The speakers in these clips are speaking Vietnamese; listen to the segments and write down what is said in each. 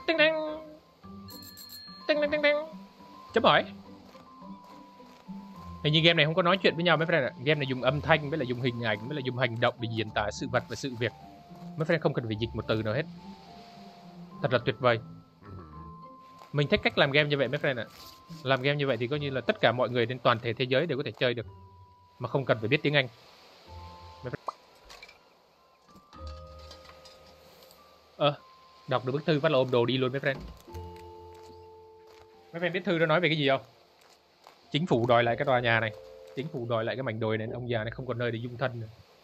Tinh tinh. Tinh tinh tinh tinh. Chấm hỏi. Hình như game này không có nói chuyện với nhau mấy friend ạ. Game này dùng âm thanh với lại dùng hình ảnh với lại dùng hành động để diễn tả sự vật và sự việc. Mấy friend không cần phải dịch một từ nào hết. Thật là tuyệt vời. Mình thích cách làm game như vậy mấy friend ạ. Làm game như vậy thì coi như là tất cả mọi người trên toàn thể thế giới đều có thể chơi được mà không cần phải biết tiếng Anh. Đọc được bức thư phát là ôm đồ đi luôn mấy friend. Mấy friend biết thư nó nói về cái gì không? Chính phủ đòi lại cái tòa nhà này. Chính phủ đòi lại cái mảnh đồi này. Ông già này không còn nơi để dung thân nữa.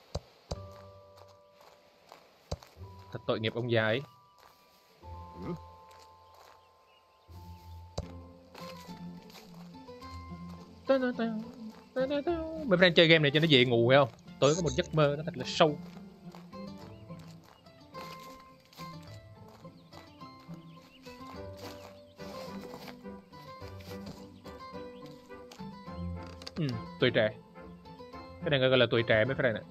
Thật tội nghiệp ông già ấy. Mấy friend chơi game này cho nó dễ ngủ phải không? Tối có một giấc mơ nó thật là sâu. Tuổi trẻ. Cái này gọi là tuổi trẻ mấy friend ạ.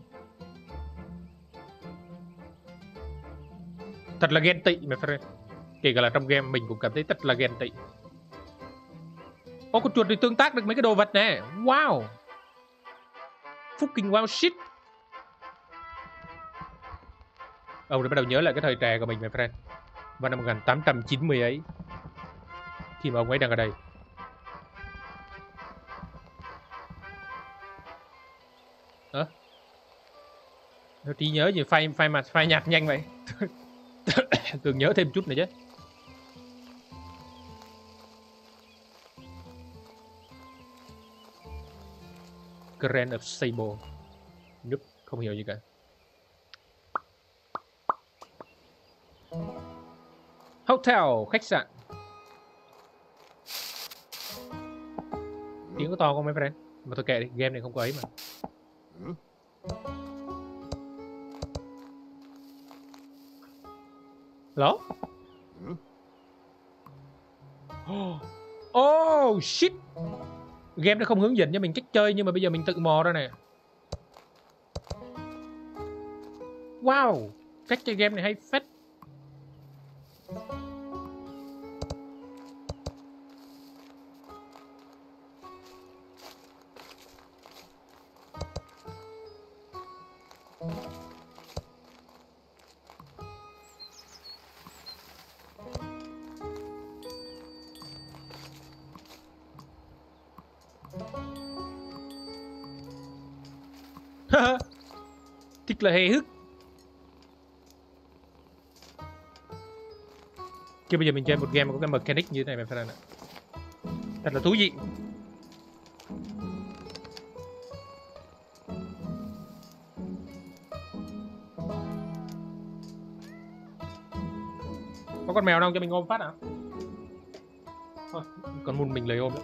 Thật là ghen tị mấy friend. Kể cả là trong game mình cũng cảm thấy thật là ghen tị. Con chuột thì tương tác được mấy cái đồ vật này. Wow. Fucking wow shit. Ông đã bắt đầu nhớ lại cái thời trẻ của mình my friend. Vào năm 1890 ấy. Khi mà ông ấy đang ở đây. Trí nhớ gì phai nhạt nhanh vậy. Tưởng nhớ thêm chút nữa chứ. Grand of Sable. Nhúc không hiểu gì cả. Hotel, khách sạn. Tiếng có to không mấy friend? Mà thôi kệ đi, game này không có ấy mà. Hello? Oh shit. Game nó không hướng dẫn cho mình cách chơi nhưng mà bây giờ mình tự mò ra nè. Wow, cách chơi game này hay phết. Thích là hề hức. Chứ bây giờ mình chơi một game có cái mechanic như thế này phải không ạ? Thật là thú vị. Có con mèo đâu cho mình ôm phát à? Thôi, còn muốn mình lấy ôm nữa.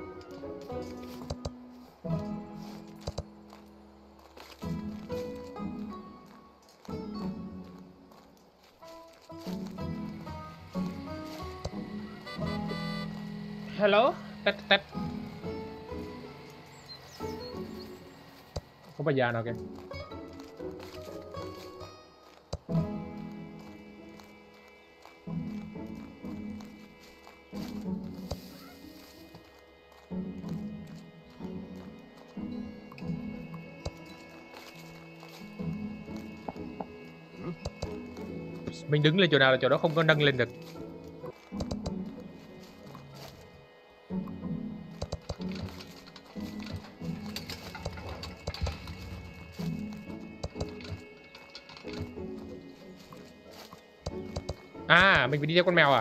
Hello, test. Có bà già nào kìa. Mình đứng lên chỗ nào là chỗ đó không có nâng lên được. À, mình phải đi theo con mèo à?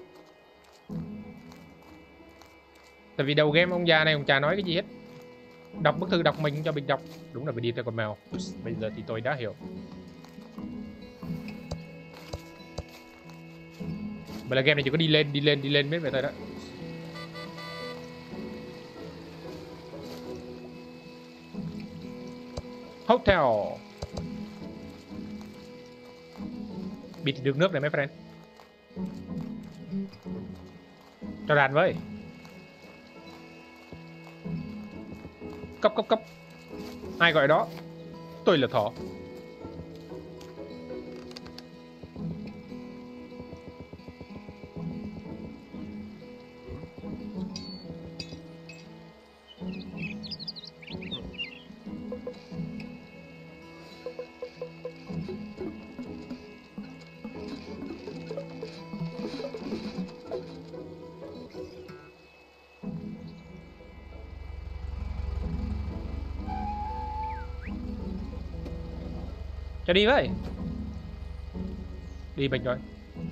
Tại vì đầu game ông già này ông chả nói cái gì hết. Đọc bức thư đọc mình cho mình đọc. Đúng là phải đi theo con mèo. Bây giờ thì tôi đã hiểu. Vậy là game này chỉ có đi lên biết vậy thôi đó. Hotel. Bịt đường nước này mấy friend. Cho đàn với. Cấp. Ai gọi đó? Tôi là thỏ. Cho đi với. Đi mình rồi.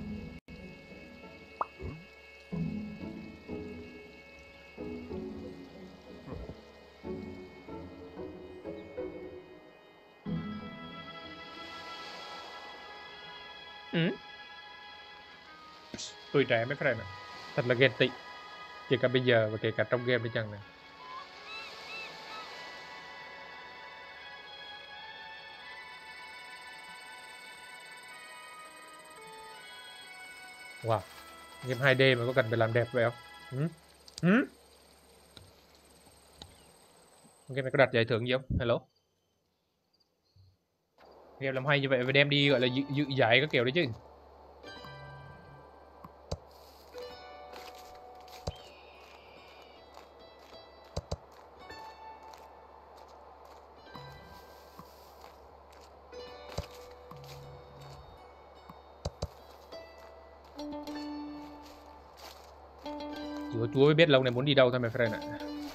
Tuổi trẻ mấy friend ạ. Thật là ghen tị. Kể cả bây giờ và kể cả trong game đi chăng này. Wow. Game 2D mà có cần phải làm đẹp vậy không? Game này có đặt giải thưởng gì không? Hello? Game làm hay như vậy phải đem đi gọi là dự giải các kiểu đấy chứ. Chúa mới biết lâu này muốn đi đâu thôi my friend ạ.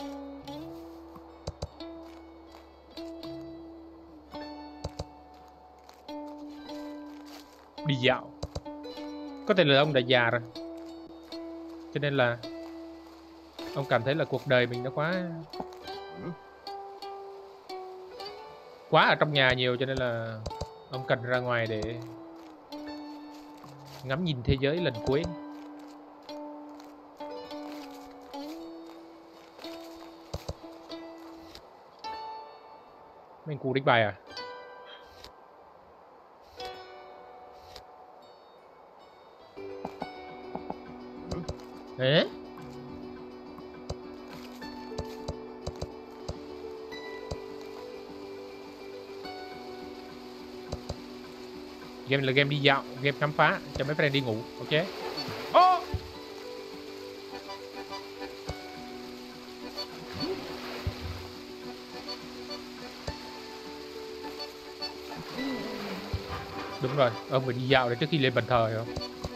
Đi dạo. Có thể là ông đã già rồi. Cho nên là ông cảm thấy là cuộc đời mình nó quá ở trong nhà nhiều, cho nên là ông cần ra ngoài để ngắm nhìn thế giới lần cuối. Mình cù đánh bài à? Ế? Game là game đi dạo, game khám phá, cho mấy friend đi ngủ, ok? Oh! Đúng rồi, ông phải đi dạo để trước khi lên bàn thờ, hiểu không?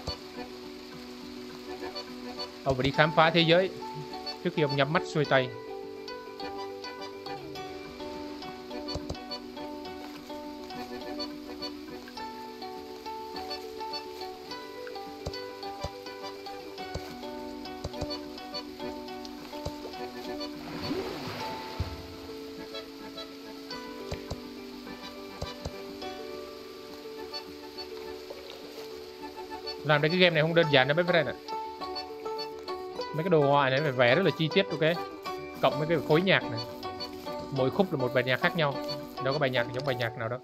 Ông phải đi khám phá thế giới trước khi ông nhắm mắt xuôi tay. Làm đến cái game này không đơn giản đâu mấy friend ạ. Mấy cái đồ họa này phải vẽ rất là chi tiết, ok? Cộng với cái khối nhạc này, mỗi khúc là một bài nhạc khác nhau, đâu có bài nhạc giống bài nhạc nào đâu.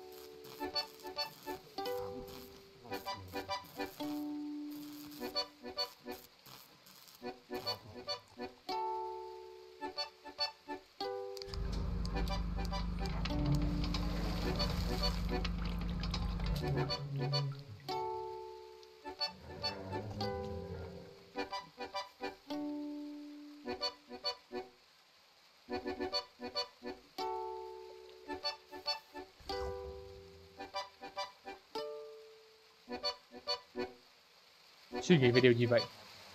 Suy nghĩ về điều gì vậy?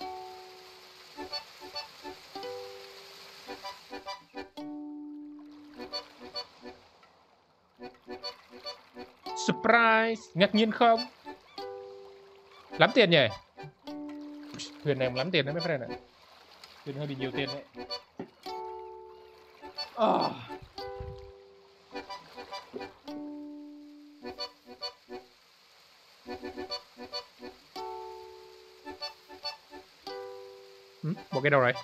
Surprise! Ngạc nhiên không? Lắm tiền nhỉ? Thuyền này lắm tiền đấy mấy friend ạ. Thuyền hơi bị nhiều tiền đấy. Bộ cái đâu rồi?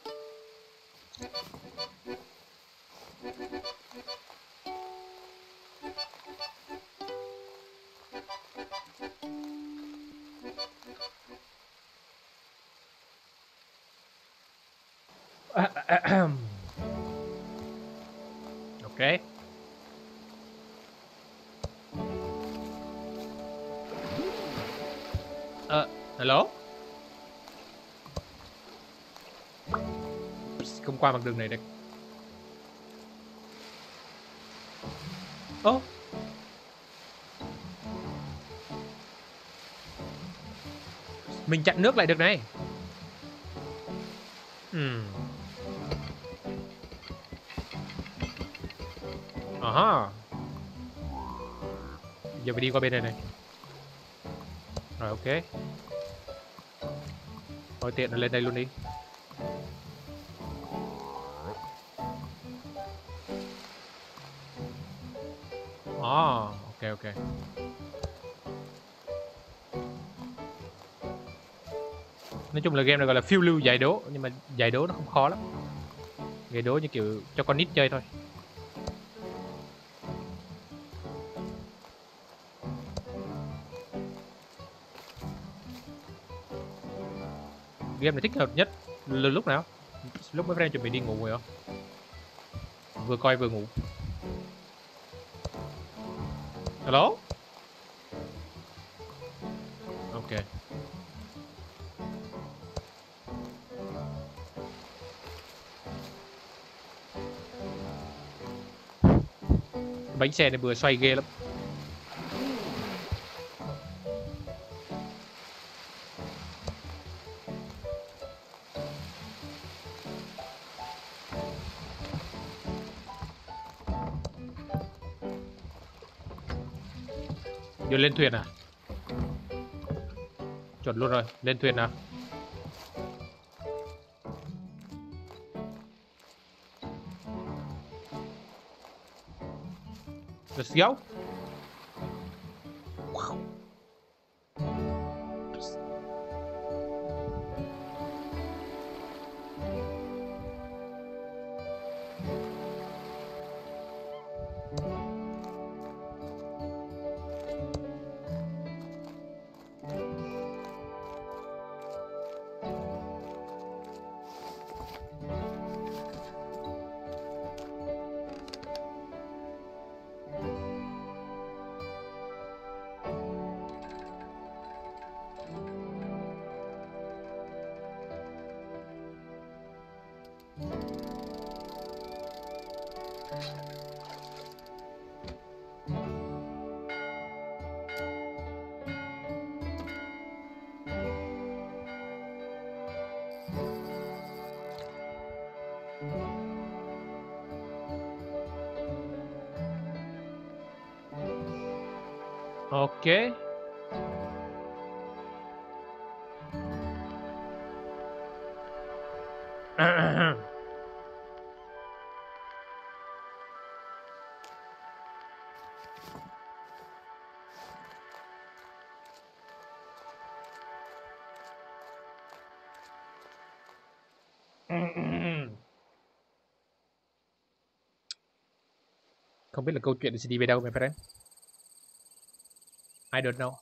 Ok. Hello? Không qua bằng đường này được. Ô, mình chặn nước lại được này. Giờ phải đi qua bên này này. Rồi ok. Thôi tiện là lên đây luôn đi. Ok ok. Nói chung là game này gọi là phiêu lưu giải đố, nhưng mà giải đố nó không khó lắm. Giải đố như kiểu cho con nít chơi thôi. Game này thích hợp nhất là lúc nào? Lúc mấy friend chuẩn bị đi ngủ rồi không? Vừa coi vừa ngủ. Hello? Ok. Bánh xe này vừa xoay ghê lắm. Giờ lên thuyền à? Chuẩn luôn rồi, lên thuyền nào. Let's go. Wow. Ok. Không biết là câu chuyện sẽ đi về đâu my friend. I don't know.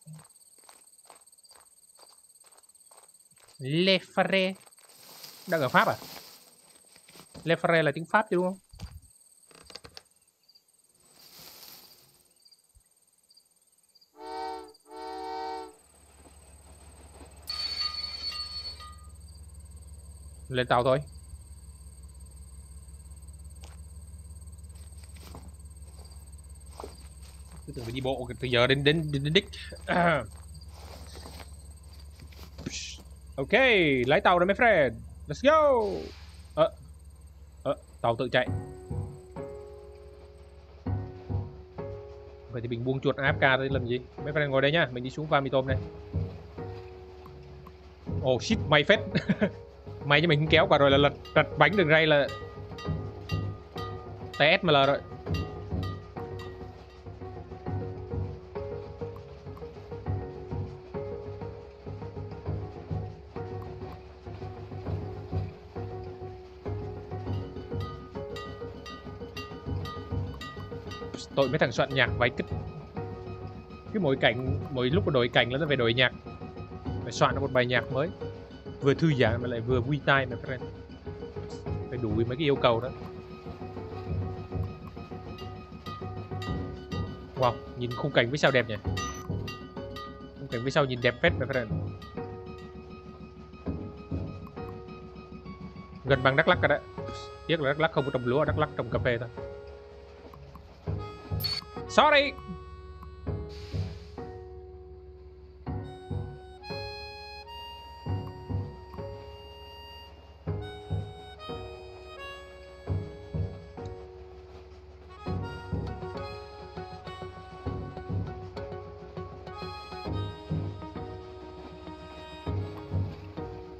Le Ferre đang ở Pháp à? Le Ferre là tiếng Pháp chứ đúng không? Lên tàu thôi. Cứ tưởng phải đi bộ từ giờ đến đích. Ok, lái tàu rồi mấy friend. Let's go. Tàu tự chạy. Vậy thì mình buông chuột AFK đây làm gì? Mấy friend ngồi đây nhá, mình đi xuống farm mì tôm đây. Oh shit, may phết. May cho mình không kéo quả rồi là lật bánh đường ray là TSML rồi. Tội mấy thằng soạn nhạc váy cứt. Cứ mỗi lúc đổi cảnh là nó phải đổi nhạc. Phải soạn một bài nhạc mới. Vừa thư giãn mà lại vừa vui tai mà friend. Phải đủ mấy cái yêu cầu đó. Wow, nhìn khung cảnh phía sau đẹp nhỉ. Khung cảnh phía sau nhìn đẹp phết my friend. Gần bằng Đắk Lắk rồi đấy. Tiếc là Đắk Lắk không có trồng lúa, Đắk Lắk trồng cà phê thôi. Sorry.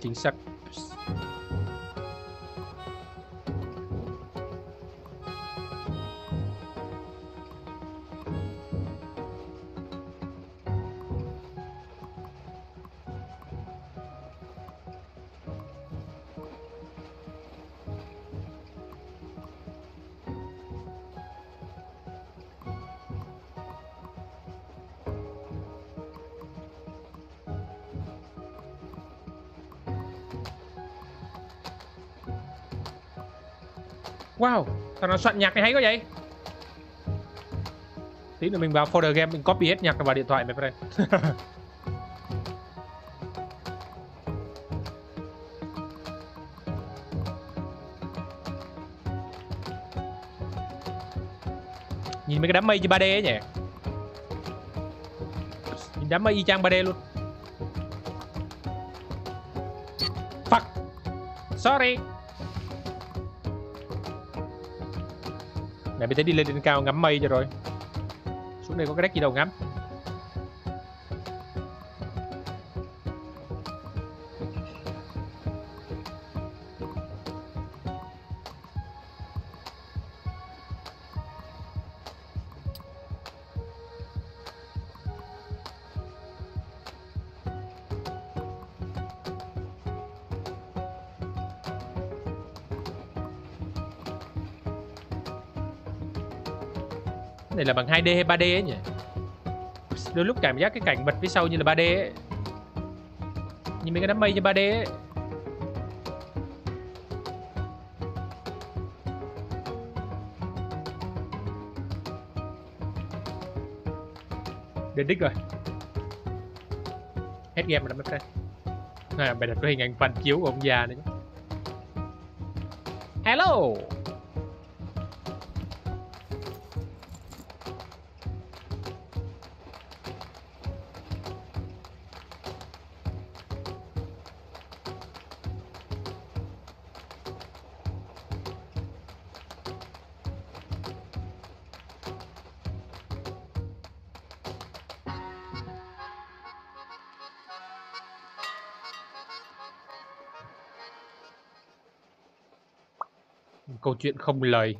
Chính xác. Wow, thằng nào soạn nhạc này hay quá vậy. Tí nữa mình vào folder game mình copy hết nhạc vào điện thoại mấy friend. Nhìn mấy cái đám mây như 3D ấy nhỉ. Nhìn đám mây y chang 3D luôn. Fuck. Sorry. Mẹ mình thấy đi lên trên cao ngắm mây cho rồi. Xuống đây có cái deck gì đâu ngắm. Này là bằng 2D hay 3D ấy nhỉ? Đôi lúc cảm giác cái cảnh vật phía sau như là 3D ấy. Nhìn mấy cái đám mây như 3D ấy. Đến đích rồi. Hết game rồi đó mấy friend. Bài đặt có hình ảnh phản chiếu của ông già nữa. Hello. Câu chuyện không lời.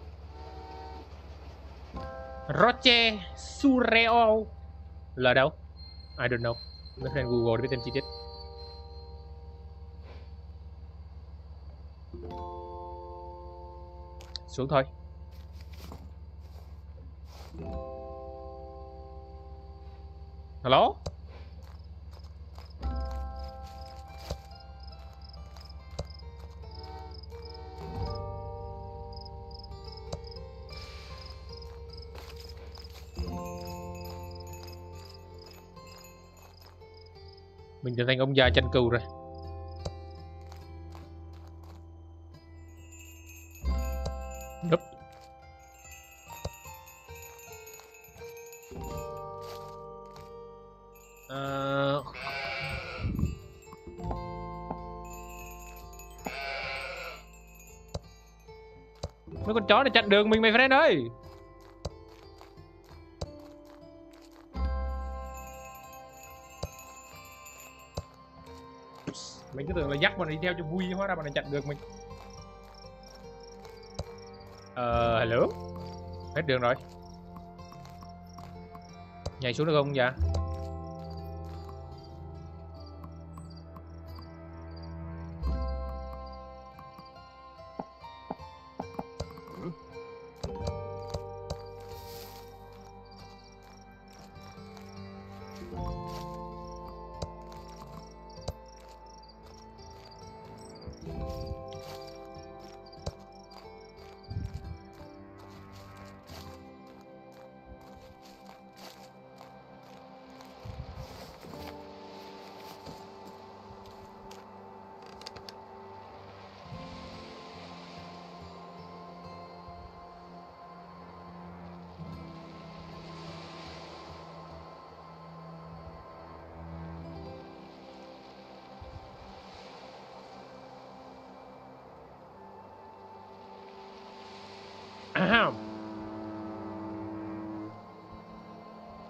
Roche Surreo là đâu? I don't know. Mấy friend Google để biết thêm chi tiết. Xuống thôi. Hello? Mình trở thành ông già chân cừu rồi. Đúp. Mấy con chó này chặn đường mình mày friend ơi. Mình cứ tưởng là dắt bọn này đi theo cho vui, hóa ra bọn này chặn đường mình. Hello. Hết đường rồi. Nhảy xuống được không dạ?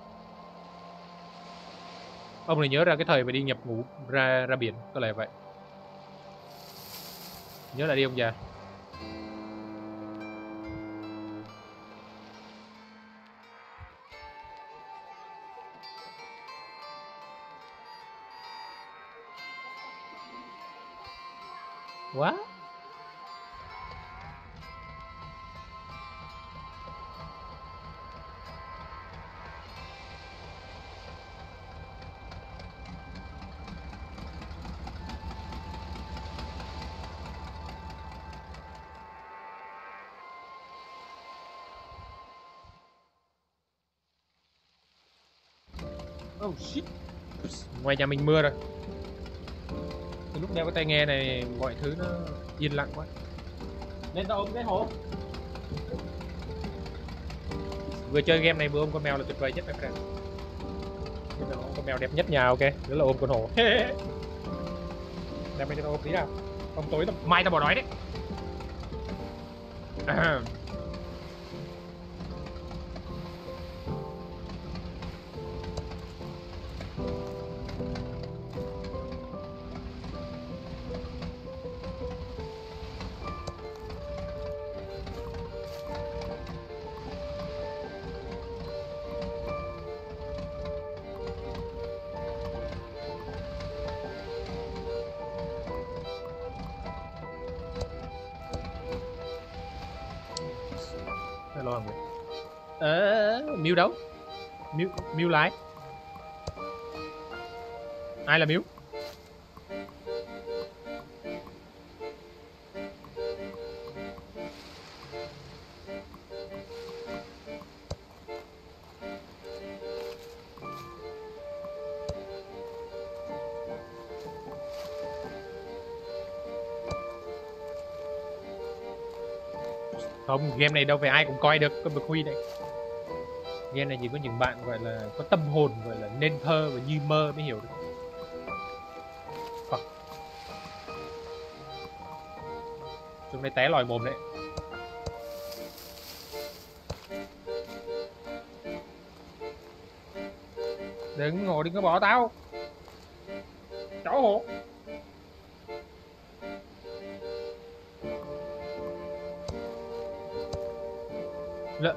Ông này nhớ ra cái thời mà đi nhập ngũ ra biển, có lẽ vậy. Nhớ là đi ông già. Quá. Oh shit. Ngoài nhà mình mưa rồi. Từ lúc đeo cái tai nghe này mọi thứ nó yên lặng quá. Lên tao ôm cái hố. Vừa chơi game này vừa ôm con mèo là tuyệt vời nhất my friend. Con mèo đẹp nhất nhà, ok. Đó là ôm con hổ. Đem mình cho tao ôm tí nào. Không tối tao mai tao bỏ đói đấy. Hello mọi người. Miu đâu? Miu lái. Ai là Miu? Không, game này đâu phải ai cũng coi được con bực Huy này. Game này chỉ có những bạn gọi là có tâm hồn, gọi là nên thơ và như mơ mới hiểu được. Fuck. Chúng này té lòi mồm đấy. Đừng ngồi, đừng có bỏ tao. Chó hổ. Lợ.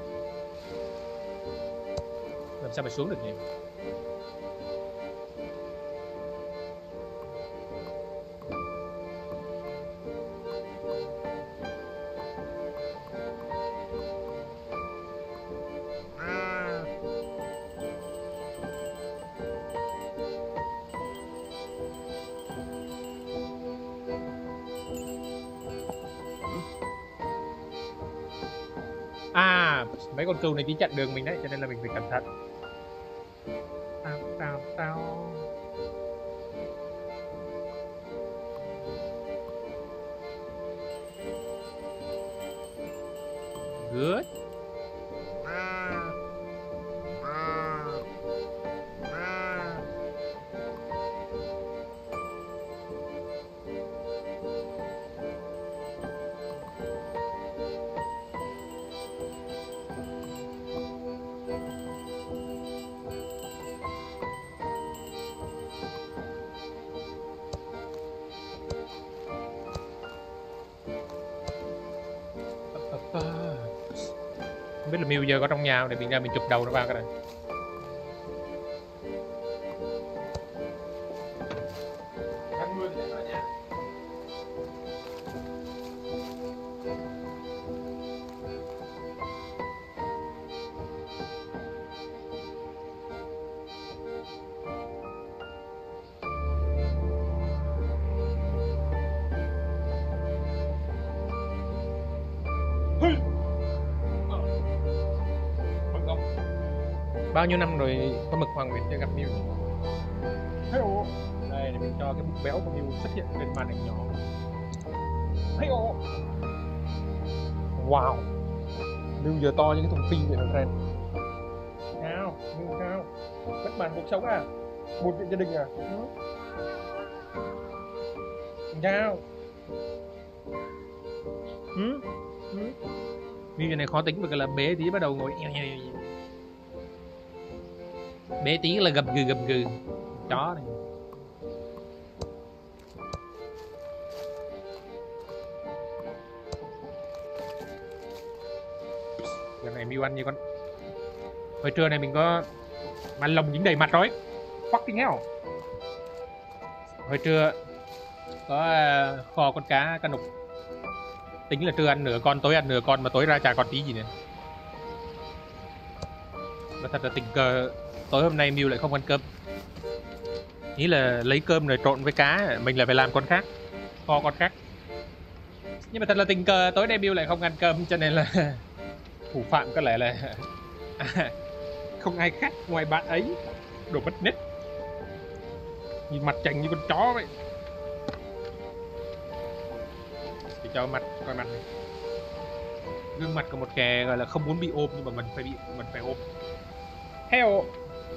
Làm sao mà xuống được nhỉ? À, mấy con cừu này đi chặn đường mình đấy, cho nên là mình phải cẩn thận. Tao. Good. Không biết là Miu giờ có trong nhà không để mình ra mình chụp đầu nó vào cái này. Bao nhiêu năm rồi con mực Hoàng Nguyễn chưa gặp Miu. Hello. Đây để mình cho cái bụng béo của Miu xuất hiện trên màn ảnh nhỏ. Hello. Wow. Miu giờ to như cái thùng phi vậy friend. Sao? Miu sao? Bất mãn cuộc sống à? Buồn chuyện gia đình à? Sao? Miu giờ này khó tính bởi là bế tí bắt đầu ngồi bé tí là gầm gừ chó này. Giờ này Mew ăn như con. Hồi trưa này mình có mà lồng dính đầy mặt rồi. Fucking hell. Hồi trưa có kho con cá nục. Tính là trưa ăn nửa con, tối ăn nửa con mà tối ra chả còn tí gì nữa. Và thật là tình cờ tối hôm nay Mew lại không ăn cơm. Nghĩ là lấy cơm rồi trộn với cá, mình lại phải làm con khác, kho con khác. Nhưng mà thật là tình cờ tối nay Mew lại không ăn cơm, cho nên là thủ phạm có lẽ là không ai khác ngoài bạn ấy. Đồ mất nết, nhìn mặt chành như con chó vậy. Để cho mặt coi mặt này. Gương mặt của một kẻ gọi là không muốn bị ôm, nhưng mà mình phải ôm. Heo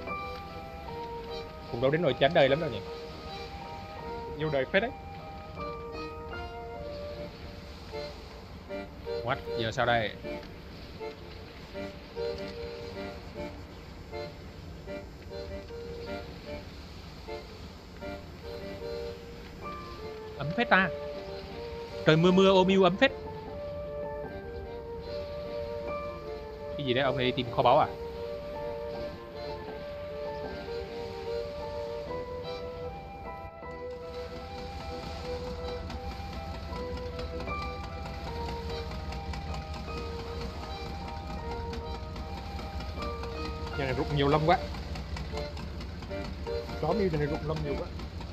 cũng đâu đến nỗi chán đời lắm đâu nhỉ. Nhiều đời phết đấy. What? Giờ sao đây? Ấm phết ta. Trời mưa mưa ôm yêu ấm phết. Cái gì đấy, ông ấy đi tìm kho báu à? Giờ này rụng nhiều lông quá. Chó Mew giờ này rụng lông nhiều quá.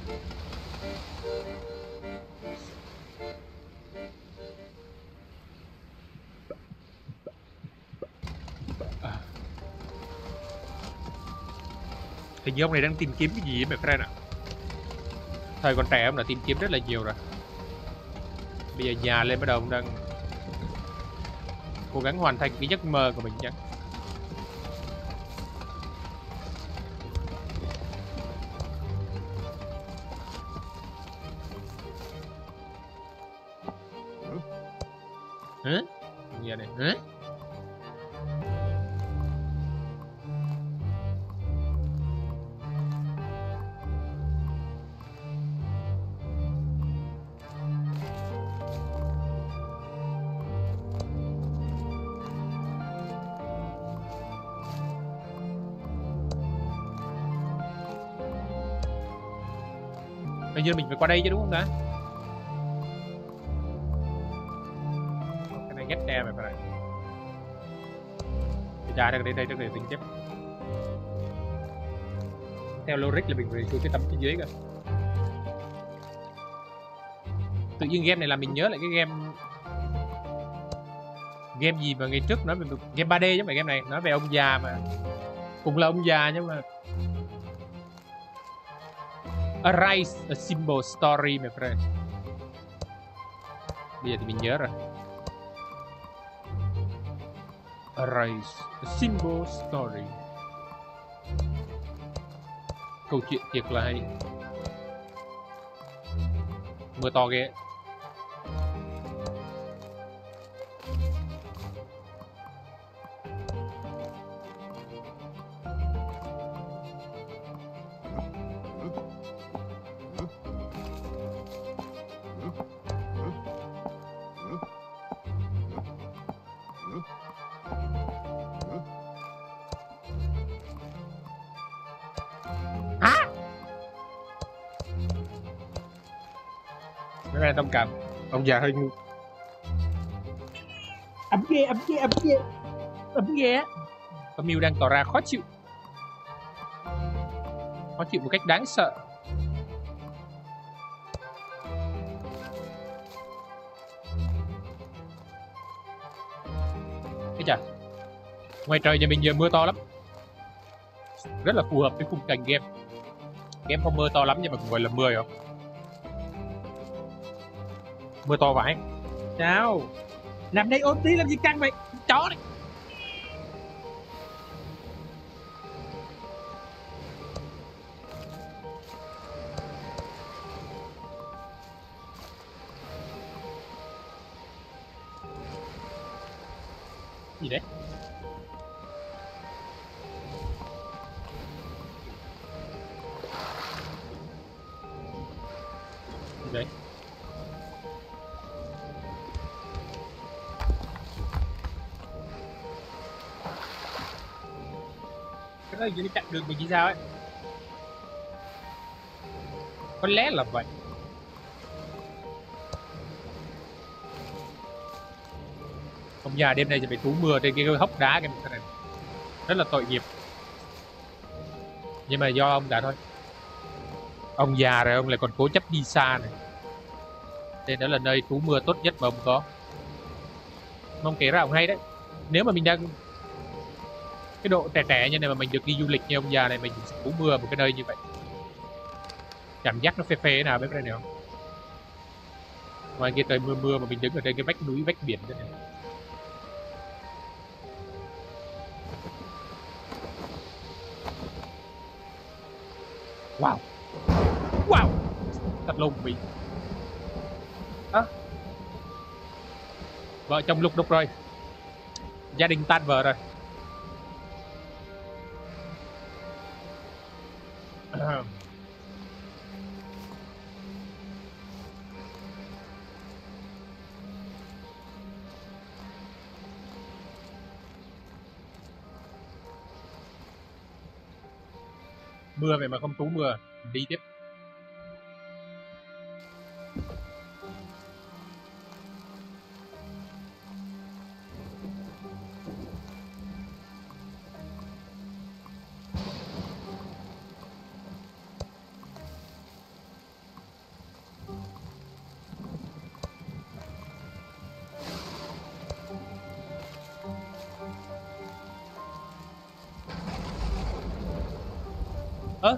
Hình như ông này đang tìm kiếm cái gì ấy, my friend ạ. Thời còn trẻ ông đã tìm kiếm rất là nhiều rồi. Bây giờ già lên bắt đầu ông đang cố gắng hoàn thành cái giấc mơ của mình chứ. Hả? Nghe này, hả? Hình như mình phải qua đây chứ đúng không ta? Cái này ghét đe mày phải này. Ra đây đây để tính tiếp. Theo logic là mình phải xuống cái tấm phía dưới cơ. Tự nhiên game này làm mình nhớ lại cái game gì mà ngày trước nói về game 3D chứ không phải game này, nói về ông già mà cũng là ông già nhưng mà Arise a Symbol Story my friend. Bây giờ thì mình nhớ rồi. Arise a Symbol Story. Câu chuyện thiệt là hay. Mưa to ghê. Mấy bạn thông cảm, ông già hơi ngu. Ấm ghê. Con Mew đang tỏ ra khó chịu một cách đáng sợ. Thế chà, ngoài trời nhà mình giờ mưa to lắm, rất là phù hợp với khung cảnh game. Game không mưa to lắm nhưng mà cũng gọi là mưa rồi. Mưa to vãi. Sao? Nằm đây ôm tí làm gì căng vậy? Chó này. Gì đấy? Gì đấy? Cái đó như chặn đường mình như sao ấy. Có lẽ là vậy. Ông già đêm nayจะไปtrú mưa trên cái hốc đá cái này rất là tội nghiệp, nhưng mà do ông đã thôi. Ông già rồi ông lại còn cố chấp đi xa này, nên đó là nơi trú mưa tốt nhất mà ông có. Ông kể ra ông hay đấy. Nếu mà mình đang cái độ trẻ trẻ như này mà mình được đi du lịch như ông già này, mình sẽ trú mưa một cái nơi như vậy, cảm giác nó phê phê nào biết đây này không? Ngoài kia trời mưa mưa mà mình đứng ở trên cái vách núi vách biển thế này. Wow, wow, thật lùng bị. Vợ chồng lục đục rồi, gia đình tan vợ rồi. Mưa vậy mà không trú mưa, đi tiếp. Ơ,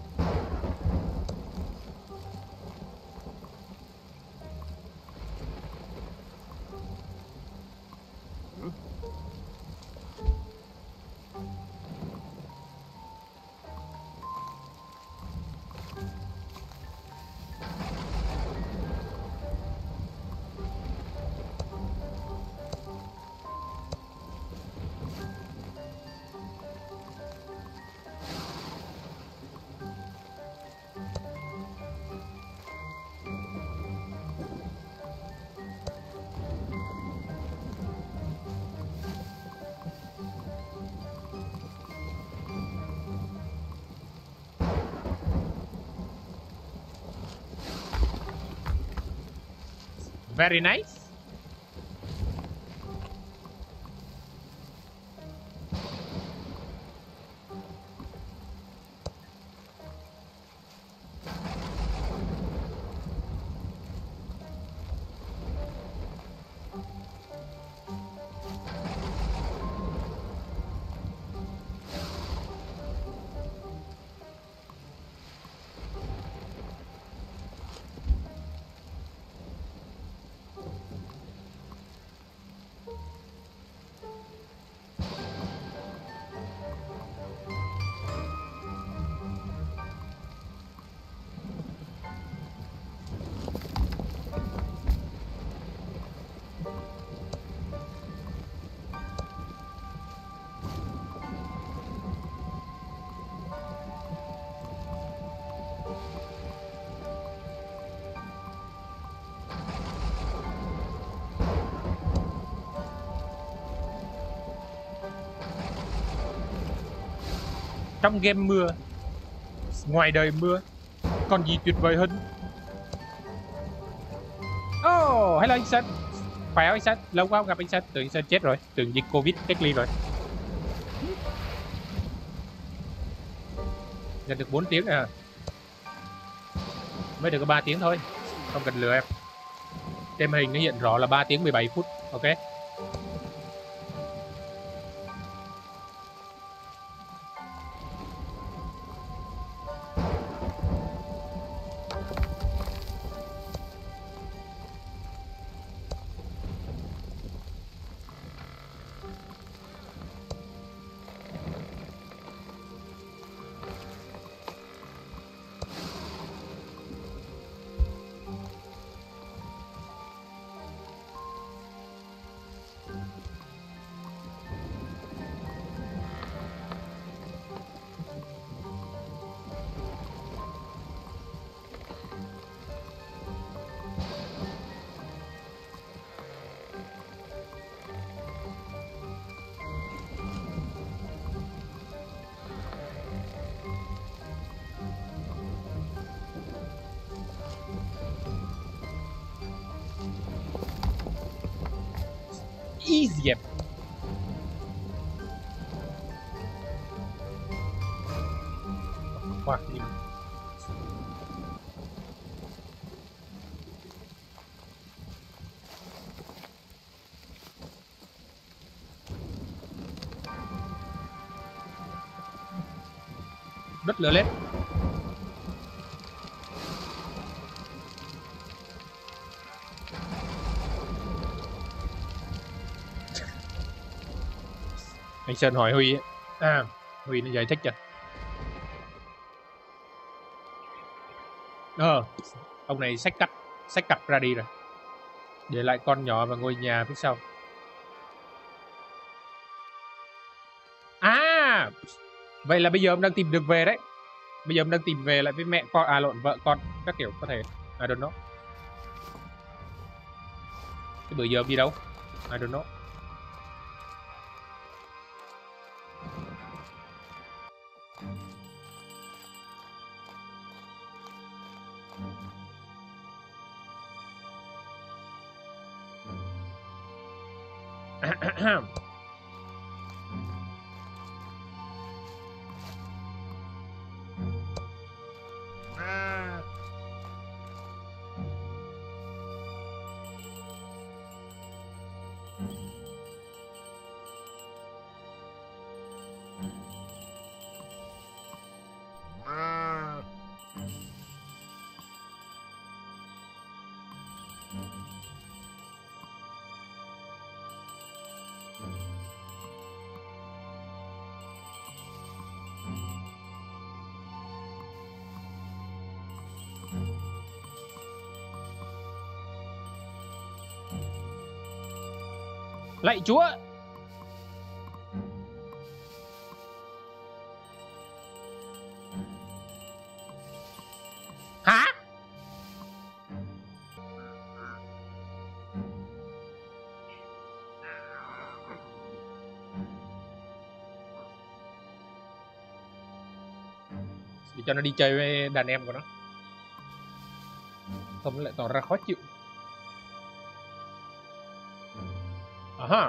very nice. Trong game mưa, ngoài đời mưa, còn gì tuyệt vời hơn? Oh, hello anh Sơn. Khỏe không anh Sơn? Lâu quá không gặp anh Sơn. Tưởng anh Sơn chết rồi, tưởng dịch Covid cách ly rồi. Nhận được 4 tiếng à? Mới được có 3 tiếng thôi, không cần lừa em. Trên màn hình nó hiện rõ là 3 tiếng 17 phút. Ok. easy em. Khoan đi. Đất lửa lên. Anh Sơn hỏi Huy ấy. À, Huy nó giải thích cho. Ông này xách cặp ra đi rồi. Để lại con nhỏ và ngôi nhà phía sau. À, vậy là bây giờ ông đang tìm được về đấy. Bây giờ ông đang tìm về lại với mẹ con, à lộn, vợ con các kiểu có thể. I don't know. Cái bữa giờ ông đi đâu? I don't know. Lạy Chúa. Hả? Để cho nó đi chơi với đàn em của nó, không lại tỏ ra khó chịu. Aha.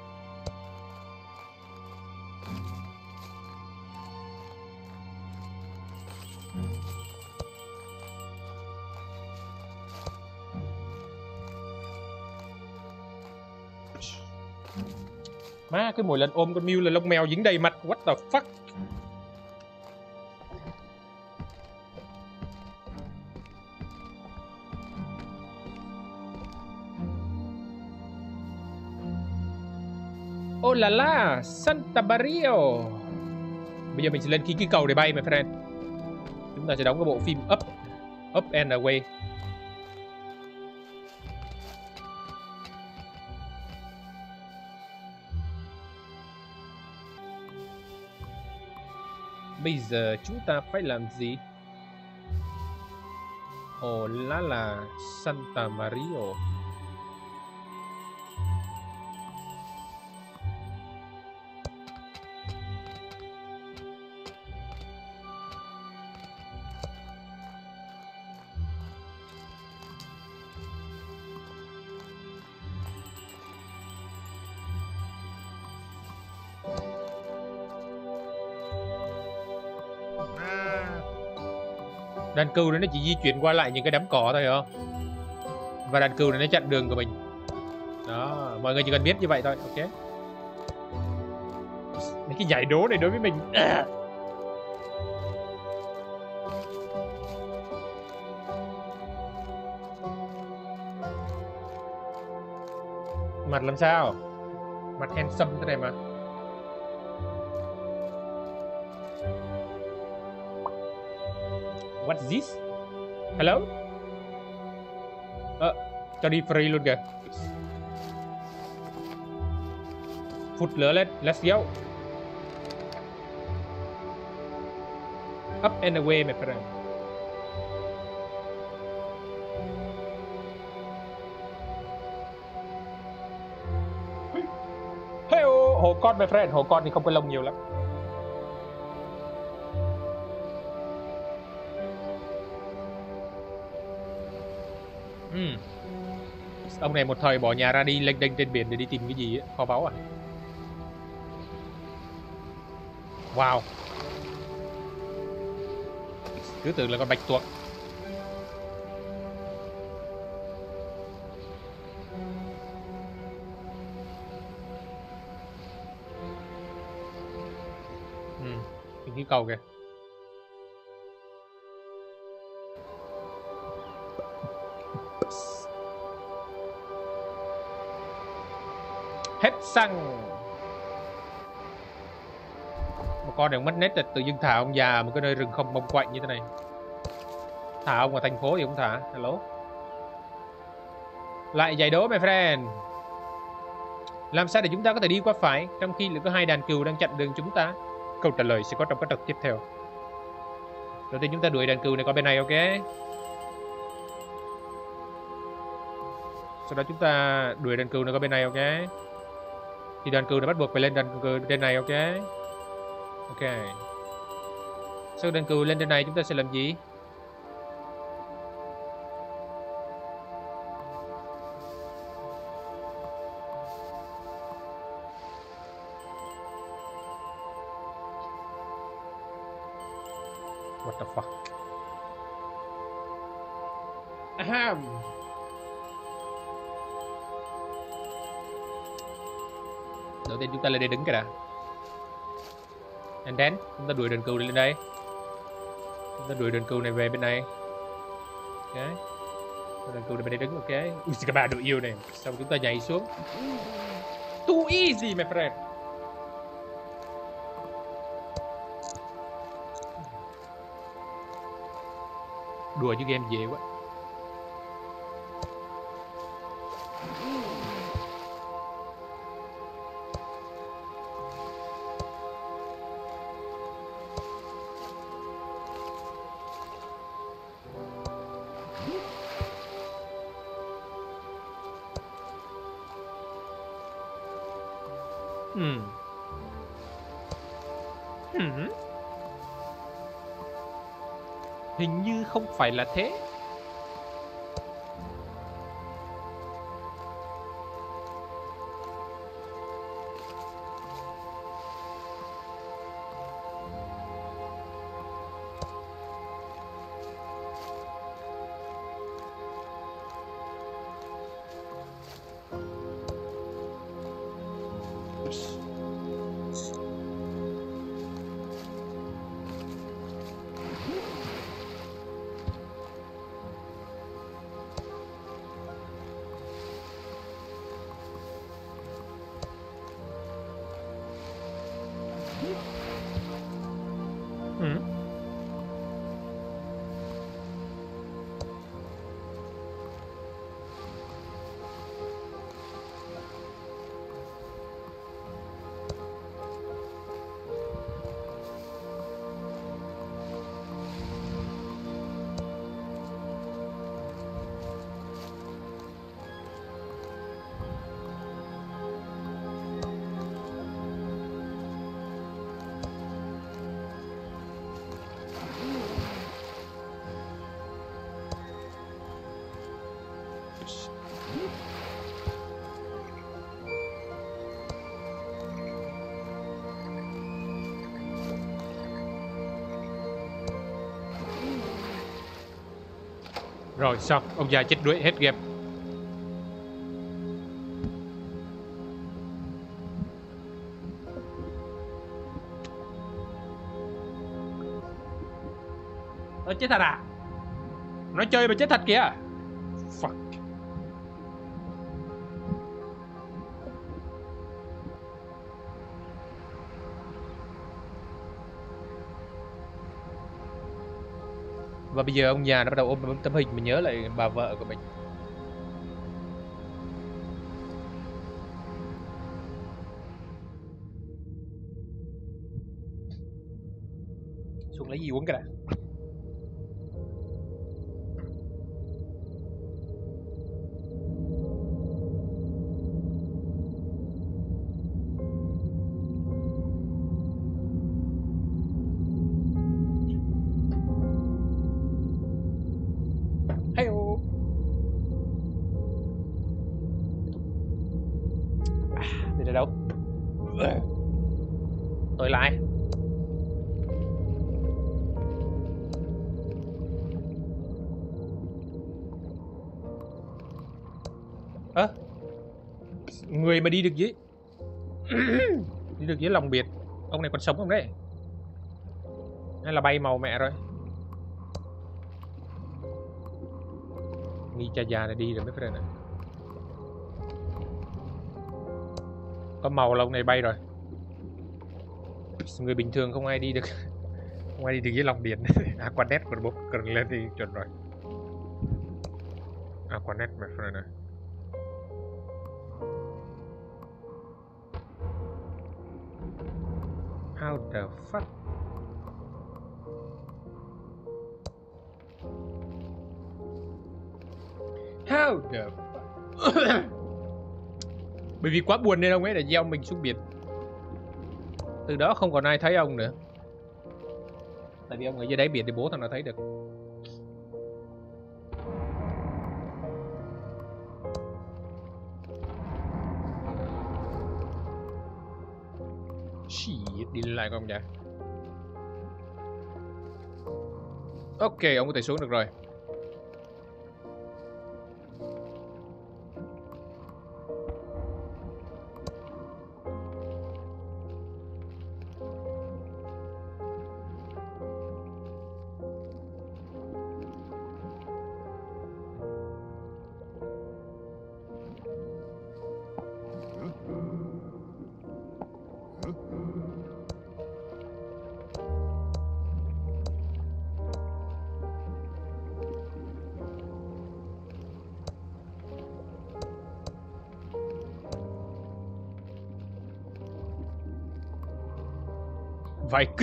Má, cái mỗi lần ôm con Mew là lông mèo dính đầy mặt. What the fuck? Oh là la, Santa Maria. Bây giờ mình sẽ lên cái cầu để bay, my friend. Chúng ta sẽ đóng cái bộ phim Up and Away. Bây giờ chúng ta phải làm gì? Oh là Santa Maria. Đàn cừu này nó chỉ di chuyển qua lại những cái đám cỏ thôi, không? Và đàn cừu này nó chặn đường của mình. Đó, mọi người chỉ cần biết như vậy thôi, ok. Mấy cái giải đố này đối với mình mặt làm sao? Mặt handsome thế này mà. What's this? Hello? Cho đi free luôn kìa. Phụt lửa lên, let's go. Up and away, my friend. Hey, hổ con, my friend. Hổ con thì không có lông nhiều lắm. Ông này một thời bỏ nhà ra đi lênh đênh trên biển để đi tìm cái gì ấy, kho báu à? Wow. Cứ tưởng là con bạch tuộc. Cái cầu kìa. Hết xăng. Một con này mất nét là tự dưng thả ông già một cái nơi rừng không bông quạnh như thế này. Thả ông ở thành phố thì không thả. Hello. Lại giải đố my friend. Làm sao để chúng ta có thể đi qua phải trong khi lại có hai đàn cừu đang chặn đường chúng ta? Câu trả lời sẽ có trong các tập tiếp theo. Đầu tiên chúng ta đuổi đàn cừu này qua bên này, ok? Sau đó chúng ta đuổi đàn cừu này qua bên này, ok? Thì đàn cừu này bắt buộc phải lên đàn cừu trên này, ok? Ok. Sau đàn cừu lên trên này chúng ta sẽ làm gì? What the fuck? Ahem. Đầu tiên chúng ta lên đây đứng cái đã. And then chúng ta đuổi đàn cừu lên đây. Chúng ta đuổi đàn cừu này về bên này. Ok. Đàn cừu này bên đây đứng, ok. Ui các bạn đội yêu này. Xong chúng ta nhảy xuống. Too easy my friend. Đùa chứ game dễ quá. Hình như không phải là thế. Rồi xong, ông già chết đuối hết game. Chết thật à? Nói chơi mà chết thật kìa. Fuck. Và bây giờ ông già nó bắt đầu ôm tấm hình mình nhớ lại bà vợ của mình. Xuống lấy gì uống cái đã. Ơ, người mà đi được dưới đi được dưới lòng biển. Ông này còn sống không đấy? Hay là bay màu mẹ rồi? Nghi cha già này đi rồi mấy friend này. Có màu là ông này bay rồi. Người bình thường không ai đi được. Không ai đi được dưới lòng biển. Aquanet còn bốc cần lên thì chuẩn rồi. Aquanet my friend này. How the fuck? How the fuck? Bởi vì quá buồn nên ông ấy đã gieo mình xuống biển. Từ đó không còn ai thấy ông nữa. Tại vì ông ở dưới đáy biển thì bố thằng nào thấy được. Shit, đi lại con dạ. Ok, ông có thể xuống được rồi. Vài cứt.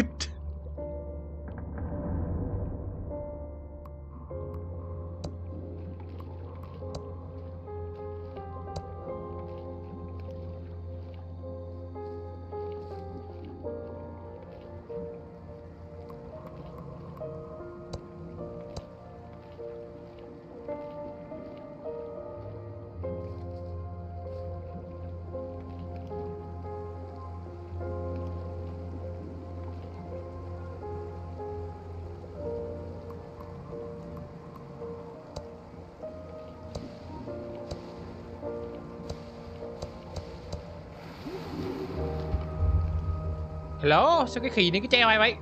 Hello, sao cái khỉ này cứ treo ai vậy?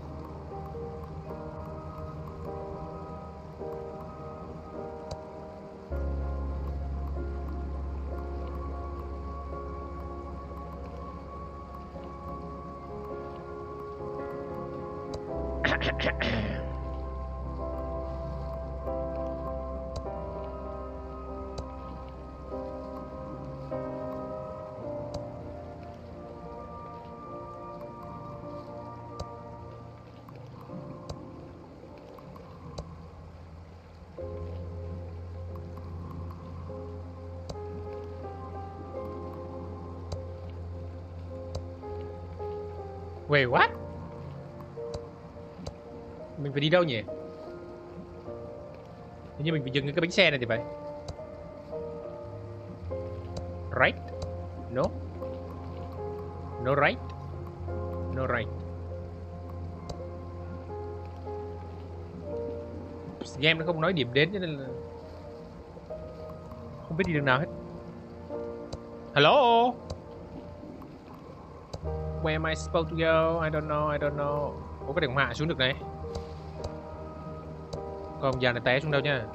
Wait, what? Mình phải đi đâu nhỉ? Hình như mình phải dừng cái bánh xe này thì phải. Right? No? No right? No right. Game nó không nói điểm đến cho nên là không biết đi đường nào hết. Hello? Where am I supposed to go? I don't know, I don't know. Ủa cái đường hạ xuống được này. Còn già này té xuống đâu nha.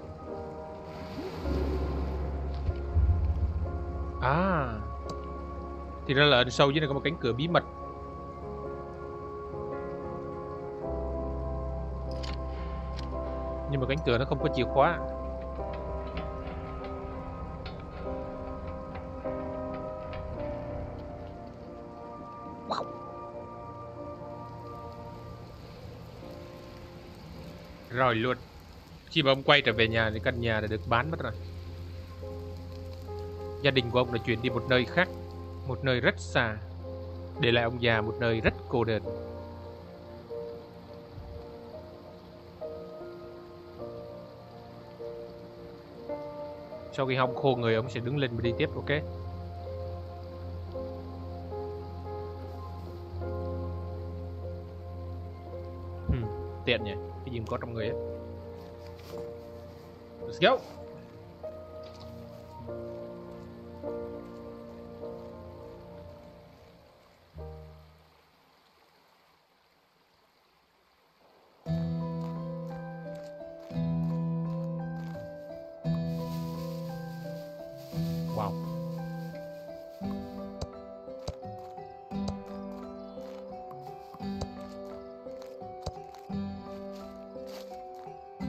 À, thì ra là ẩn sâu dưới này có một cánh cửa bí mật. Nhưng mà cánh cửa nó không có chìa khóa. Rồi luôn. Khi mà ông quay trở về nhà thì căn nhà đã được bán mất rồi. Gia đình của ông đã chuyển đi một nơi khác, một nơi rất xa, để lại ông già một nơi rất cô đơn. Sau khi hong khô người, ông sẽ đứng lên và đi tiếp, ok? Tiện nhỉ, cái gì cũng có trong người ấy. Let's go.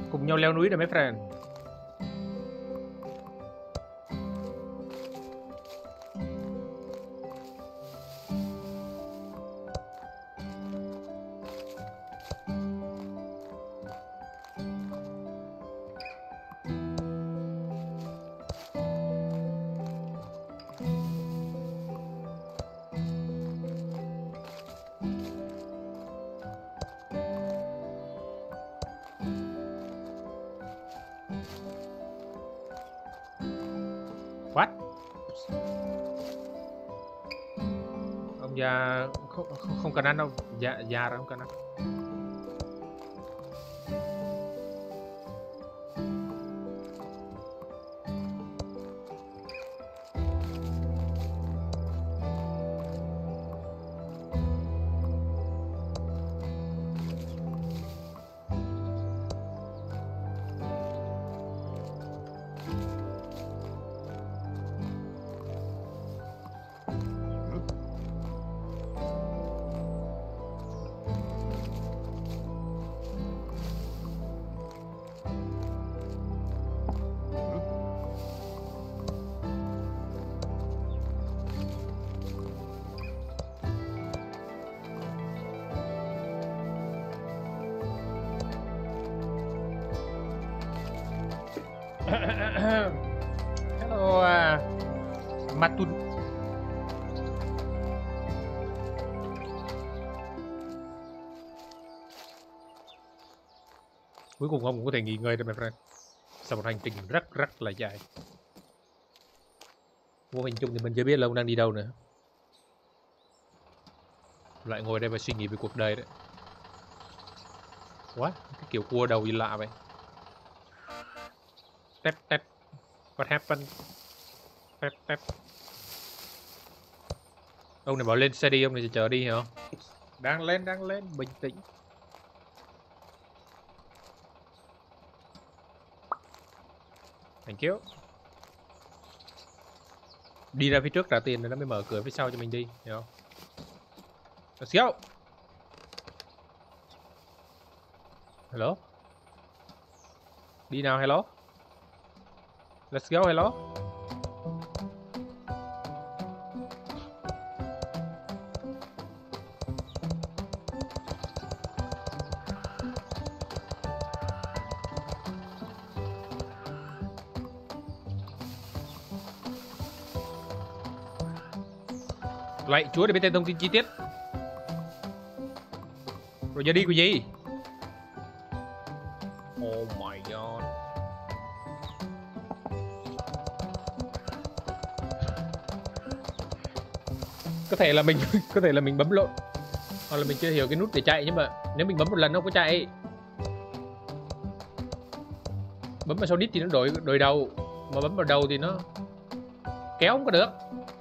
Cùng nhau leo núi đây mấy friend. What? Ông già không cần ăn đâu, già rồi không cần ăn. Hello, Matun. Cuối cùng ông cũng có thể nghỉ ngơi rồi my friend. Sau một hành trình rất là dài. Vô hình chung thì mình chưa biết là ông đang đi đâu nữa. Lại ngồi đây và suy nghĩ về cuộc đời đấy. What? Cái kiểu cua đầu gì lạ vậy? Tép. What happened? Tép. Ông này bảo lên xe đi, ông này chờ đi hả? Đang lên, bình tĩnh. Thank you. Đi ra phía trước trả tiền rồi nó mới mở cửa phía sau cho mình đi, hiểu không? Let's go. Hello. Đi nào, hello. Let's go, hello. Lạy Chúa để biết thêm thông tin chi tiết. Rồi giờ đi của gì? Oh my god. Có thể là mình bấm lộn, hoặc là mình chưa hiểu cái nút để chạy, nhưng mà nếu mình bấm một lần nó không có chạy. Bấm vào sau đít thì nó đổi đầu, mà bấm vào đầu thì nó kéo không có được.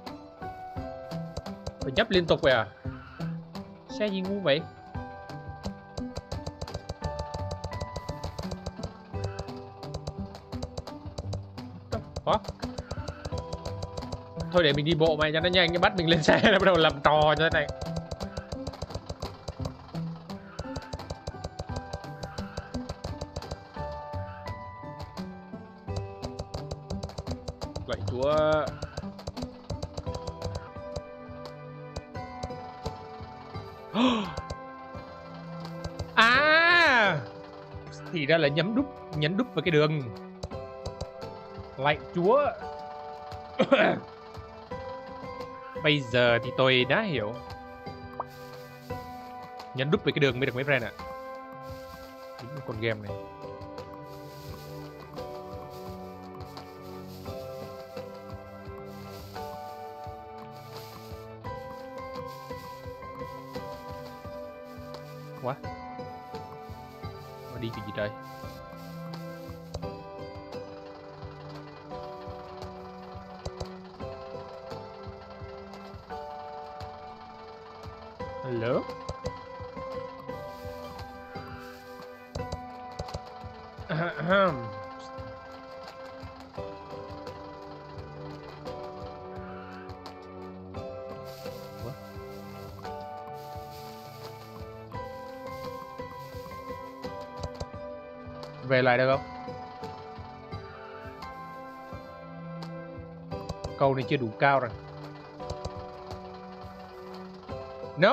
Phải nhấp liên tục vậy à? Xe gì ngu vậy? Thôi để mình đi bộ mày cho nó nhanh, cái bắt mình lên xe nó bắt đầu làm trò như thế này. Lạy Chúa. À, thì ra là nhấn đúp vào cái đường. Lạy Chúa. Bây giờ thì tôi đã hiểu. Nhấn đúp về cái đường mới được mấy friend ạ. Đúng là con game này. Quá. Nó đi cái gì trời? Hello? về lại được không? Cầu này chưa đủ cao rồi. No.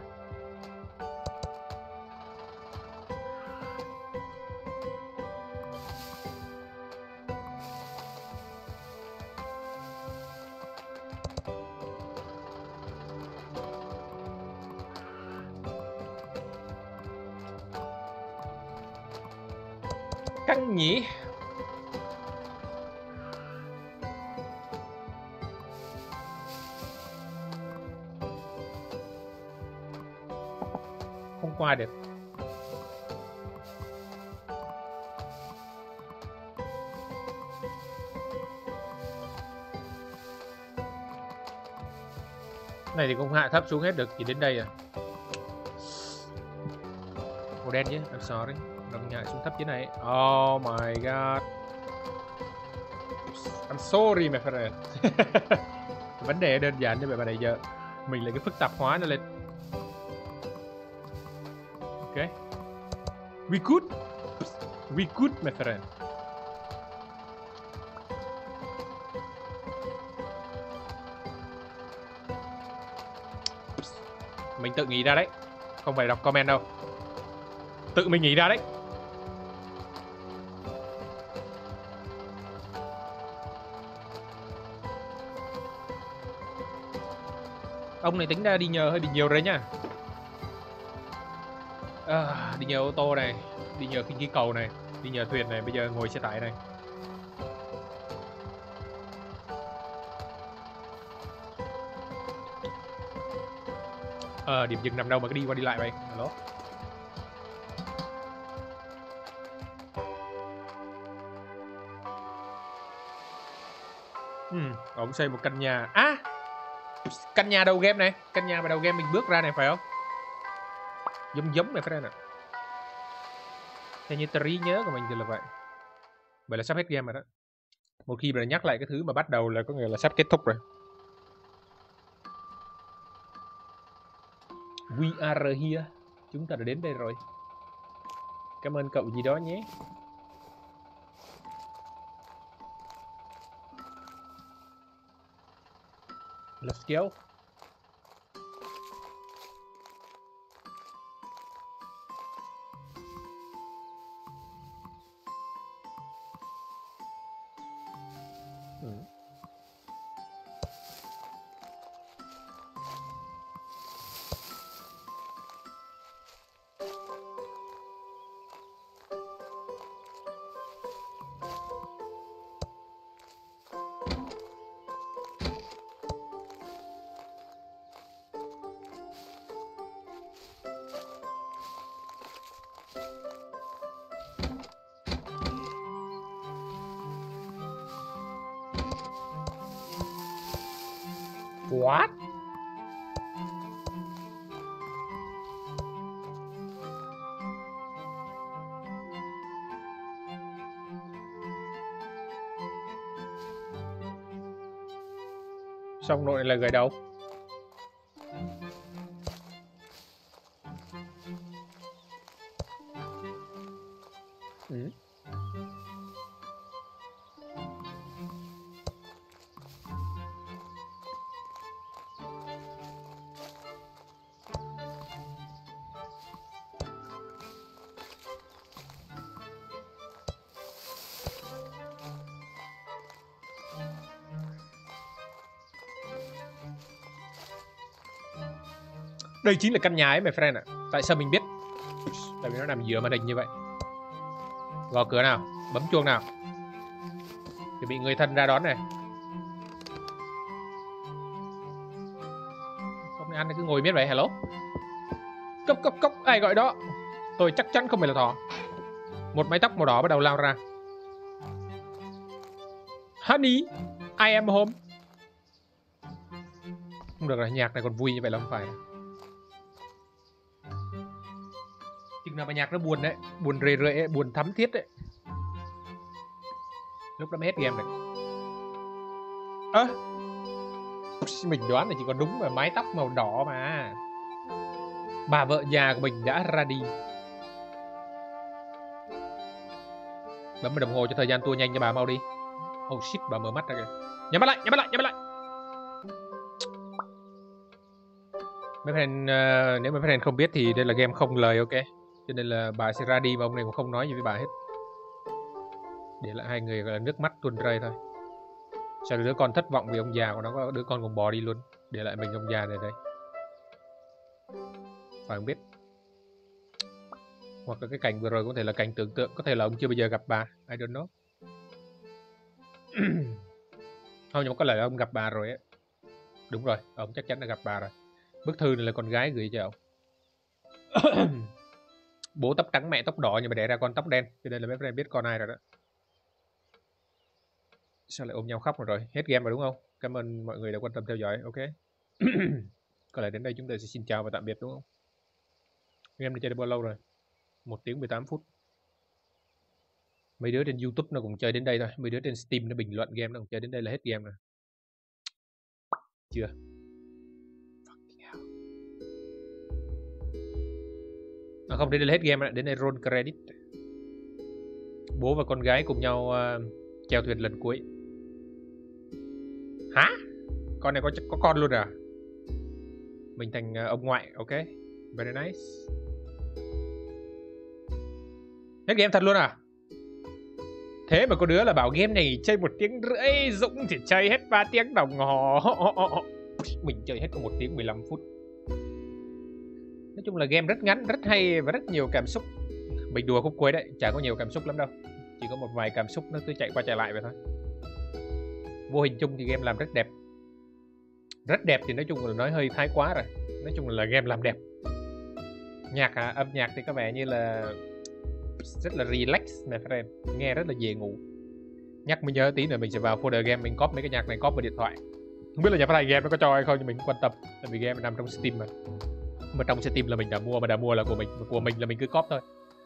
Căng nhỉ. Không qua được. Này thì không hạ thấp xuống hết được, chỉ đến đây à. Màu đen chứ, I'm sorry. Đừng nhảy xuống thấp chứ này. Oh my god. I'm sorry my friend. Vấn đề đơn giản như vậy mà này giờ mình lại cái phức tạp hóa nó lên. Ok. We good my friend. Mình tự nghĩ ra đấy, không phải đọc comment đâu. Tự mình nghĩ ra đấy. Ông này tính ra đi nhờ hơi bị nhiều đấy nhá. Đi nhờ ô tô này, đi nhờ khinh khí cầu này, đi nhờ thuyền này, bây giờ ngồi xe tải này. Điểm dừng nằm đâu mà cứ đi qua đi lại vậy? Hello? Ông xây một căn nhà. Căn nhà đầu game này. Căn nhà mà đầu game mình bước ra này phải không? Giống này phải không ạ? Theo như trí nhớ của mình thì là vậy. Vậy là sắp hết game rồi đó. Một khi mà nhắc lại cái thứ mà bắt đầu là có nghĩa là sắp kết thúc rồi. We are here. Chúng ta đã đến đây rồi. Cảm ơn cậu gì đó nhé. Let's go. What? Xong nội là gửi đâu? Đây chính là căn nhà ấy my friend ạ. Tại sao mình biết? Tại vì nó nằm giữa màn hình như vậy. Gõ cửa nào, bấm chuông nào. Thì bị người thân ra đón này. Không ăn cứ ngồi biết vậy. Hello. Cốc. Ai gọi đó? Tôi chắc chắn không phải là thỏ. Một mái tóc màu đỏ bắt đầu lao ra. Honey, I am home. Không được rồi, nhạc này còn vui như vậy là không phải. Chừng nào mà nhạc nó buồn đấy, buồn rề rệ, buồn thắm thiết đấy, lúc đó mới hết game này. Mình đoán là chỉ còn đúng là mái tóc màu đỏ mà. Bà vợ già của mình đã ra đi. Bấm vào đồng hồ cho thời gian tua nhanh cho bà mau đi. Oh shit, bà mở mắt ra kìa. Nhắm mắt lại, nhắm mắt lại, nhắm mắt lại. Mấy friend, nếu mấy friend không biết thì đây là game không lời, ok. Cho nên là bà sẽ ra đi mà ông này cũng không nói gì với bà hết. Để lại hai người gọi là nước mắt tuôn rơi thôi. Sao đứa con thất vọng vì ông già của nó, có đứa con còn bò đi luôn. Để lại mình ông già này đây. Phải không biết. Hoặc là cái cảnh vừa rồi có thể là cảnh tưởng tượng. Có thể là ông chưa bao giờ gặp bà. I don't know. Không, nhưng mà có lẽ là ông gặp bà rồi á. Đúng rồi, ông chắc chắn là gặp bà rồi. Bức thư này là con gái gửi cho ông. Bố tóc trắng mẹ tóc đỏ nhưng mà đẻ ra con tóc đen. Cho nên là mấy friend biết con ai rồi đó. Sao lại ôm nhau khóc rồi? Hết game rồi đúng không? Cảm ơn mọi người đã quan tâm theo dõi. Ok. Có lẽ đến đây chúng ta sẽ xin chào và tạm biệt đúng không? Game này chơi được bao lâu rồi? 1 tiếng 18 phút. Mấy đứa trên YouTube nó cũng chơi đến đây thôi. Mấy đứa trên Steam nó bình luận game nó cũng chơi đến đây là hết game rồi. Chưa. À không, đến đây là hết game rồi. Đến đây roll credit. Bố và con gái cùng nhau chèo thuyền lần cuối. Hả? Con này có con luôn à? Mình thành ông ngoại, ok. Very nice. Hết game thật luôn à? Thế mà có đứa là bảo game này chơi 1 tiếng rưỡi, Dũng thì chơi hết 3 tiếng đồng hồ. Mình chơi hết có 1 tiếng 15 phút. Nói chung là game rất ngắn, rất hay và rất nhiều cảm xúc. Mình đùa khúc cuối đấy, chả có nhiều cảm xúc lắm đâu. Chỉ có một vài cảm xúc nó cứ chạy qua chạy lại vậy thôi. Vô hình chung thì game làm rất đẹp. Rất đẹp thì nói chung là nói hơi thái quá rồi. Nói chung là game làm đẹp. Nhạc âm nhạc thì có vẻ như là rất là relax my friend. Nghe rất là dễ ngủ. Nhắc mới nhớ tí nữa mình sẽ vào folder game. Mình copy mấy cái nhạc này copy vào điện thoại. Không biết là nhà phát hành game nó có cho hay không nhưng mình cũng quan tâm. Tại vì game nằm trong Steam mà trong Steam là mình đã mua. Mà đã mua là của mình. Mà của mình là mình cứ copy thôi.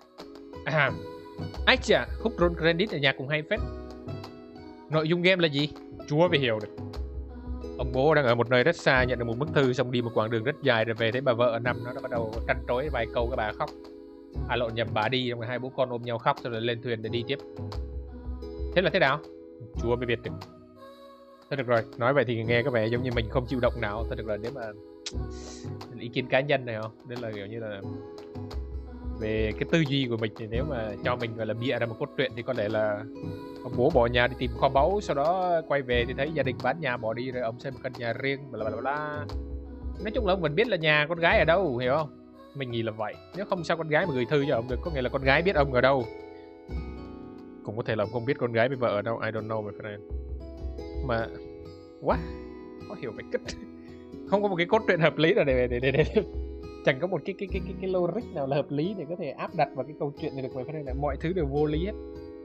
Ách chà, khúc roll credit ở nhạc cũng hay phết. Nội dung game là gì? Chúa phải hiểu được. Ông bố đang ở một nơi rất xa nhận được một bức thư, xong đi một quãng đường rất dài rồi về thấy bà vợ nằm nó bắt đầu trăn trối vài câu, cái bà khóc. À lộn nhầm, bà đi, xong rồi hai bố con ôm nhau khóc rồi lên thuyền để đi tiếp. Thế là thế nào? Chúa mới biết được. Thôi được rồi, nói vậy thì nghe có vẻ giống như mình không chịu động nào. Thôi được rồi, nếu mà ý kiến cá nhân này không? Đây là kiểu như là về cái tư duy của mình thì nếu mà cho mình gọi là bịa ra một cốt truyện thì có lẽ là ông bố bỏ nhà đi tìm kho báu, sau đó quay về thì thấy gia đình bán nhà bỏ đi rồi ông xây một căn nhà riêng, bla bla bla. Nói chung là ông vẫn biết là nhà con gái ở đâu, hiểu không? Mình nghĩ là vậy. Nếu không sao con gái mà gửi thư cho ông được, có nghĩa là con gái biết ông ở đâu. Cũng có thể là ông không biết con gái với vợ ở đâu, I don't know my friend. Mà what? Khó hiểu phải kết. Không có một cái cốt truyện hợp lý nào để chẳng có một cái logic nào là hợp lý để có thể áp đặt vào cái câu chuyện này được, my friend. Là mọi thứ đều vô lý hết.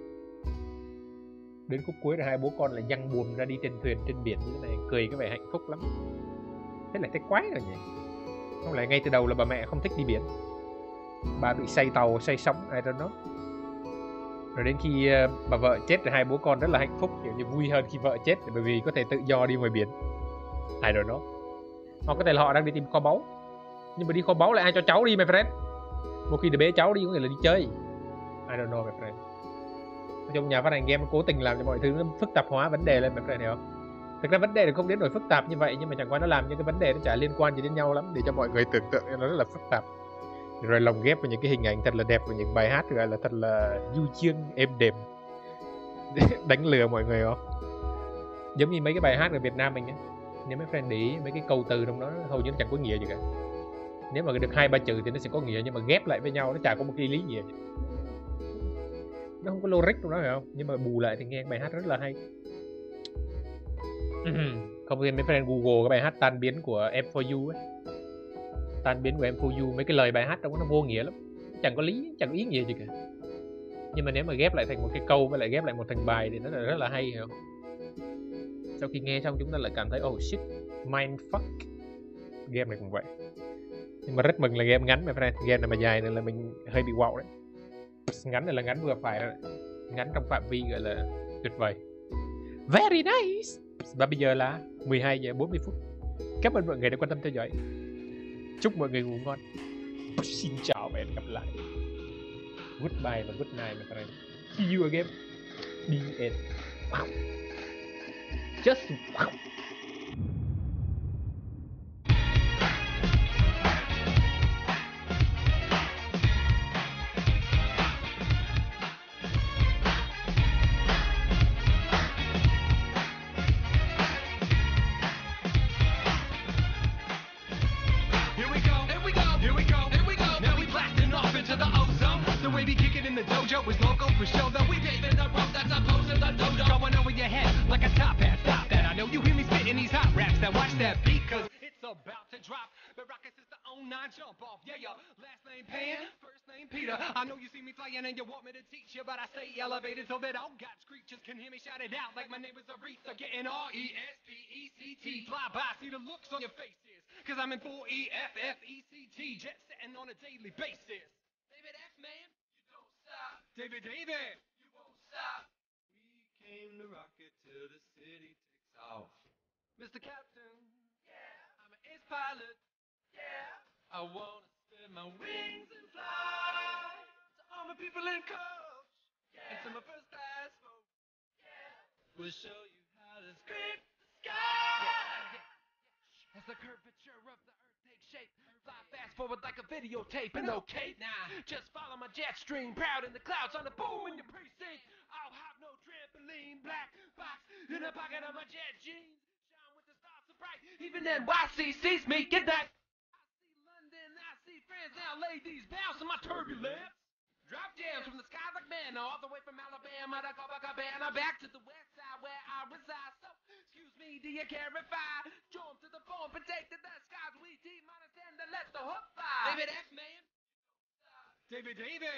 Đến khúc cuối là hai bố con lại văng buồm ra đi trên thuyền trên biển như thế này, cười có vẻ hạnh phúc lắm. Thế là thấy quái rồi nhỉ? Không lẽ ngay từ đầu là bà mẹ không thích đi biển? Bà bị say tàu, say sóng, I don't know. Rồi đến khi bà vợ chết thì hai bố con rất là hạnh phúc, kiểu như vui hơn khi vợ chết, bởi vì có thể tự do đi ngoài biển. I don't know. Hoặc có thể là họ đang đi tìm kho báu, nhưng mà đi kho báu lại ai cho cháu đi my friend? Một khi để bế cháu đi có nghĩa là đi chơi. I don't know my friend. Nói chung nhà phát hành game cố tình làm cho mọi thứ nó phức tạp hóa vấn đề lên my friend, hiểu không? Thực ra vấn đề thì không đến nỗi phức tạp như vậy, nhưng mà chẳng qua nó làm những cái vấn đề nó chả liên quan gì đến nhau lắm, để cho mọi người tưởng tượng nó rất là phức tạp. Rồi lồng ghép vào những cái hình ảnh thật là đẹp và những bài hát gọi là thật là du dương êm đềm đánh lừa mọi người không? Giống như mấy cái bài hát ở Việt Nam mình ấy. Nếu mấy friend để ý mấy cái câu từ trong đó hầu như nó chẳng có nghĩa gì cả. Nếu mà được 2-3 chữ thì nó sẽ có nghĩa, nhưng mà ghép lại với nhau nó chả có một cái lý nghĩa gì. Nó không có logic trong đó, hiểu không? Nhưng mà bù lại thì nghe bài hát rất là hay. Không thì mấy friend Google cái bài hát Tan biến của M4U ấy. Tan biến của M4U, mấy cái lời bài hát trong đó nó vô nghĩa lắm, chẳng có lý, chẳng có ý nghĩa gì cả. Nhưng mà nếu mà ghép lại thành một cái câu với lại ghép lại một thành bài thì nó là rất là hay, hiểu không? Sau khi nghe xong chúng ta lại cảm thấy oh shit, mindfuck. Game này cũng vậy. Nhưng mà rất mừng là game ngắn my friend. Game này mà dài này là mình hơi bị wow đấy. Ngắn này là ngắn vừa phải rồi. Ngắn trong phạm vi gọi là tuyệt vời. Very nice. Và bây giờ là 12 giờ 40 phút. Cảm ơn mọi người đã quan tâm theo dõi. Chúc mọi người ngủ ngon. Xin chào và hẹn gặp lại. Goodbye và good night my friend. See you again. The end. Wow. Just wow. Dojo is local for show, though we paving the road that's opposed to the dojo. Going over your head like a top hat, stop that. I know you hear me spitting these hot raps. Now watch that beat, cause it's about to drop. The Rockets is the 09 jump off. Yeah, your last name Pan, first name Peter. I know you see me playing and you want me to teach you, but I stay elevated so that all God's creatures can hear me shout it out like my name is Aretha. Getting R-E-S-P-E-C-T. Fly by, see the looks on your faces, cause I'm in full E-F-F-E-C-T. Jet setting on a daily basis. David F, man. David, you won't stop. We came to rock it till the city takes off. Mr. Captain, yeah, I'm an ace pilot, yeah. I wanna spread my wings and fly to all my people in coach, yeah. And to my first class folks, yeah. We'll show you how to scrape the sky. Yeah. As the curvature of the earth takes shape, fly fast forward like a videotape. And okay, now just follow my jet stream, proud in the clouds on the boom in your precinct. I'll have no trampoline, black box in the pocket of my jet jeans. Shine with the stars so bright, even NYC sees me. Get that? I see London, I see France, now ladies bounce in my turbulence. Drop jams from the skies like manna, all the way from Alabama to Copacabana, back to the west side where I reside. So, excuse me, do you care if I jump to the phone and take to the skies? We T-minus 10 to let the hook fly. David F, man. David.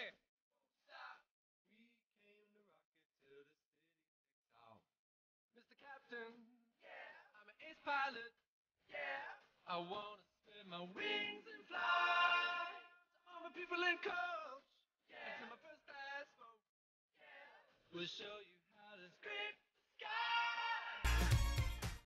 Stop. We came to rock it till the city takes off. Mr. Captain, yeah, I'm an ace pilot, yeah. I wanna spread my wings and fly to all my people in coach, yeah. And to my first class folks, yeah. We'll show you how to scrape